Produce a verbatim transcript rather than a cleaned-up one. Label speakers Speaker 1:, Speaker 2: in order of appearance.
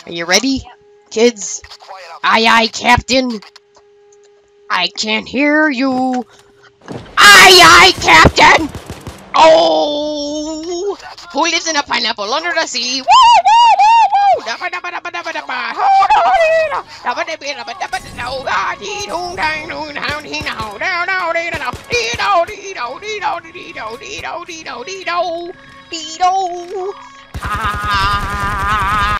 Speaker 1: Are you ready, kids? Aye, aye, Captain. I can't hear you. Aye, aye, Captain. Oh, who lives in a pineapple under the sea? Woo, woo, woo, woo. Dabba, dabba, dabba, dabba, dabba. Ho, do, dee, do. Dabba, dabba, dabba, dabba, do. Ah, dee, doo, dang, doo, down, dee, now, down, down, dee, do, dee, do, dee, do, dee, do, dee, do, dee, do, dee, do, dee, do, dee, do. Ah.